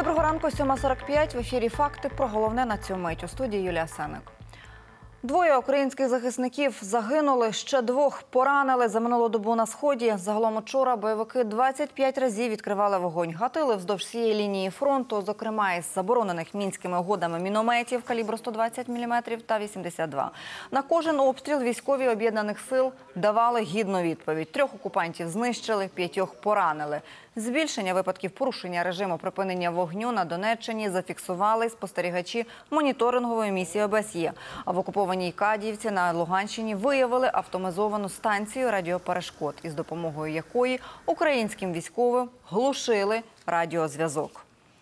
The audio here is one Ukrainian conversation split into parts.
Доброго ранку, 7:45. В ефірі «Факти» про головне на цю мить. У студії Юлія Сеник. Двоє українських захисників загинули, ще двох поранили за минулу добу на Сході. Загалом учора бойовики 25 разів відкривали вогонь. Гатили вздовж всієї лінії фронту, зокрема із заборонених мінськими угодами мінометів калібру 120 мм та 82. На кожен обстріл військові об'єднаних сил давали гідну відповідь. 3 окупантів знищили, 5 поранили. Збільшення випадків порушення режиму припинення вогню на Донеччині зафіксували спостерігачі моніторингової місії ОБСЄ. А в окупованій Кадіївці на Луганщині виявили автоматизовану станцію радіоперешкод, із допомогою якої українським військовим глушили радіозв'язок.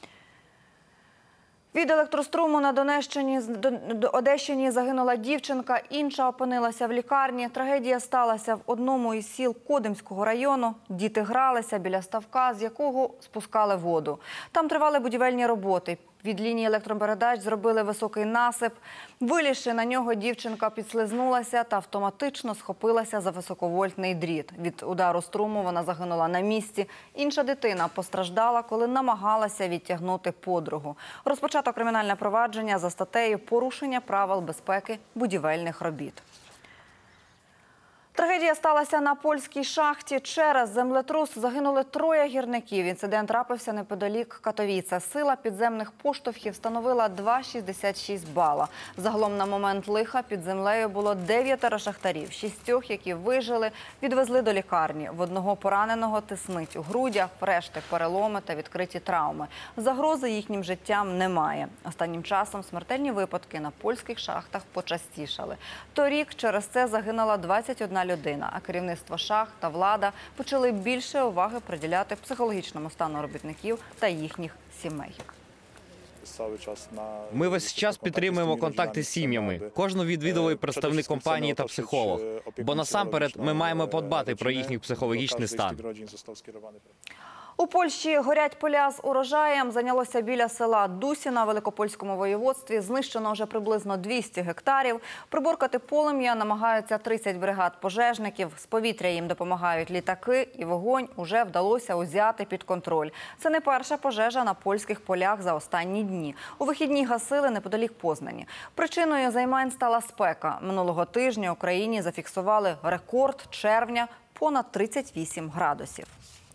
Від електроструму на Одещині загинула дівчинка, інша опинилася в лікарні. Трагедія сталася в одному із сіл Кодимського району. Діти гралися біля ставка, з якого спускали воду. Там тривали будівельні роботи. Від лінії електропередач зробили високий насип. Вилізши на нього, дівчинка підслизнулася та автоматично схопилася за високовольтний дріт. Від удару струму вона загинула на місці. Інша дитина постраждала, коли намагалася відтягнути подругу. Розпочато кримінальне провадження за статтею «Порушення правил безпеки будівельних робіт». Трагедія сталася на польській шахті. Через землетрус загинули 3 гірників. Інцидент трапився неподалік Катовіце. Сила підземних поштовхів становила 2,66 бала. Загалом на момент лиха під землею було 9 шахтарів. 6, які вижили, відвезли до лікарні. В одного пораненого тиснить у грудях, в решти переломи та відкриті травми. Загрози їхнім життям немає. Останнім часом смертельні випадки на польських шахтах почастішали. Торік через це загинула 21 людина, а керівництво шахт та влада почали більше уваги приділяти психологічному стану робітників та їхніх сімей. Ми весь час підтримуємо контакти з сім'ями. Кожну відвідували представник компанії та психолог. Бо насамперед ми маємо подбати про їхній психологічний стан. У Польщі горять поля з урожаєм. Зайнялося біля села Дусіна в Великопольському воєводстві. Знищено вже приблизно 200 гектарів. Приборкати полум'я намагаються 30 бригад пожежників. З повітря їм допомагають літаки, і вогонь уже вдалося узяти під контроль. Це не перша пожежа на польських полях за останні дні. У вихідні гасили неподалік Познані. Причиною займань стала спека. Минулого тижня в Україні зафіксували рекорд червня – понад 38 градусів.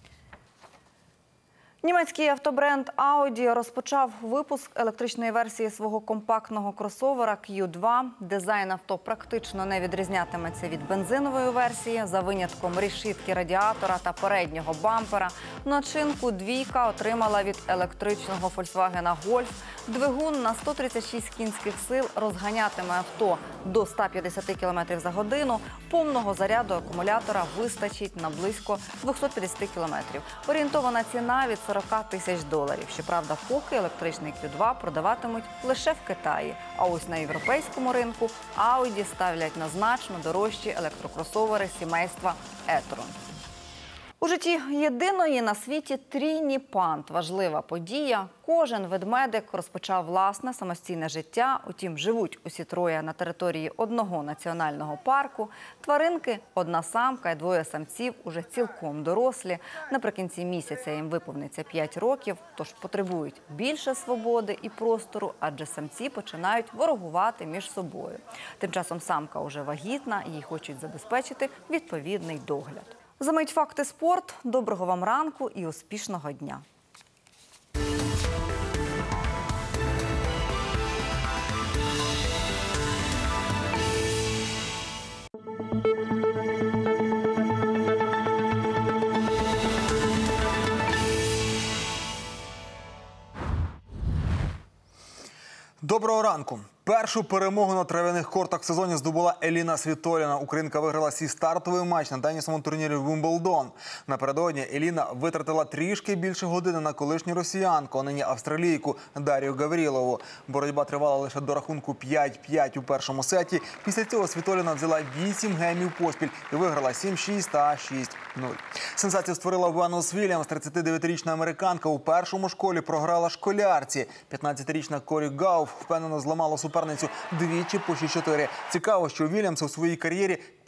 Німецький автобренд Audi розпочав випуск електричної версії свого компактного кросовера Q2. Дизайн авто практично не відрізнятиметься від бензинової версії, за винятком решітки радіатора та переднього бампера. Начинку двійка отримала від електричного Volkswagen Golf. Двигун на 136 кінських сил розганятиме авто до 150 км за годину. Повного заряду акумулятора вистачить на близько 250 км. Орієнтована ціна від $40 тисяч. Щоправда, поки електричний Q2 продаватимуть лише в Китаї. А ось на європейському ринку Audi ставлять на значно дорожчі електрокросовери сімейства e-tron. У житті єдиної на світі трійні панд. Важлива подія. Кожен ведмедик розпочав власне самостійне життя. Утім, живуть усі 3 на території одного національного парку. Тваринки – 1 самка і 2 самців, уже цілком дорослі. Наприкінці місяця їм виповниться 5 років, тож потребують більше свободи і простору, адже самці починають ворогувати між собою. Тим часом самка уже вагітна, їй хочуть забезпечити відповідний догляд. Замить факти спорт. Доброго вам ранку і успішного дня. Доброго ранку. Першу перемогу на трав'яних кортах в сезоні здобула Еліна Світоліна. Українка виграла свій стартовий матч на тенісному турнірі «Вімблдон». Напередодні Еліна витратила трішки більше години на колишню росіянку, а нині австралійку Дар'ю Гаврілову. Боротьба тривала лише до рахунку 5-5 у першому сеті. Після цього Світоліна взяла 8 геймів поспіль і виграла 7-6 та 6-0. Сенсацію створила Венус Вільямс. 39-річна американка у першому ж колі програла школярці. 15-річна Корі Гауф впевнено зламала суперницю двічі по 6-4. Цікаво, що Вільямс у своїй кар'єрі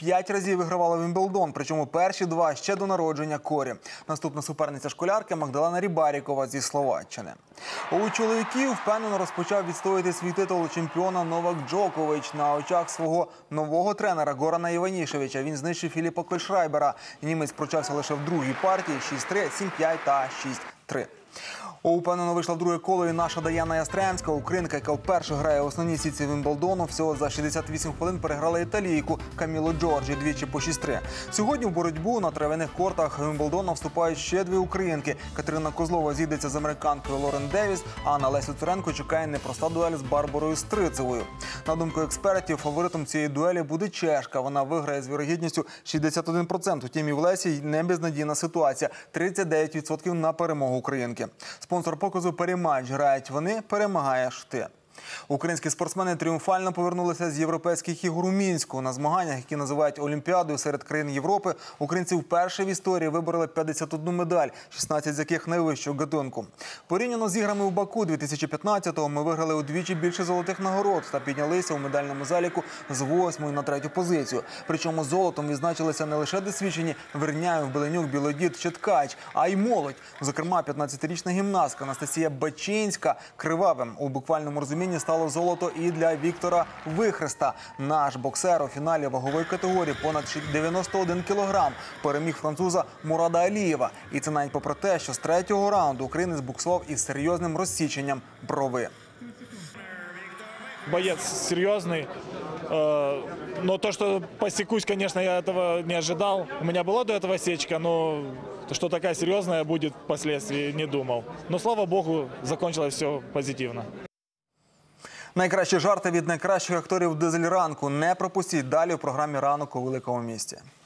5 разів вигравала Вімблдон, причому перші 2 ще до народження Корі. Наступна суперниця школярки Магдалена Рібарікова зі Словаччини. У чоловіків впевнено розпочав відстояти свій титул чемпіона Новак Джокович на очах свого нового тренера Горана Іванішевича. Він знищив Філіпа Кольшрайбера. Німець прочався лише в другій партії 6-3, 7-5 та 6-3. Упевнено вийшла в друге коло і наша Даяна Ястремська. Українка, яка вперше грає в основній сітці Вімблдону, всього за 68 хвилин переграла італійку Камілу Джорджі двічі по 6-3. Сьогодні в боротьбу на трав'яних кортах Вімблдону вступають ще 2 українки. Катерина Козлова зійдеться з американкою Лорен Девіс, а на Лесю Цуренко чекає непроста дуель з Барбарою Стрицевою. На думку експертів, фаворитом цієї дуелі буде чешка. Вона виграє з вірогідністю 61%. Втім, і в Лесі не безнадійна ситуація – 39% на перемогу українки. Спонсор показу «Перематч». Грають вони, перемагаєш ти. Українські спортсмени тріумфально повернулися з європейських ігор у Мінську. На змаганнях, які називають Олімпіадою серед країн Європи, українці вперше в історії вибороли 51 медаль, 16 з яких найвищого гатунку. Порівняно з іграми у Баку 2015-го ми виграли удвічі більше золотих нагород та піднялися у медальному заліку з 8-ї на 3-ю позицію. Причому золотом відзначилися не лише досвідчені Верняєв, Беленюк, Білодід чи Ткач, а й молодь. Зокрема, 15-річна гімнастка Анастасія Бачинська. Кривавим у буквальному розумінні стало золото і для Віктора Вихреста. Наш боксер у фіналі вагової категорії понад 91 кілограм переміг француза Мурада Алієва. І це навіть попри те, що з 3-го раунду українець буксував із серйозним розсіченням брови. Боец серьезный, но то, что посекусь, конечно, я этого не ожидал. У меня была до этого сечка, но что такая серьезная будет впоследствии, не думал. Но, слава богу, закончилось все позитивно. Найкращі жарти від найкращих акторів «Дизель ранку». Не пропустіть далі в програмі «Ранок у великому місті».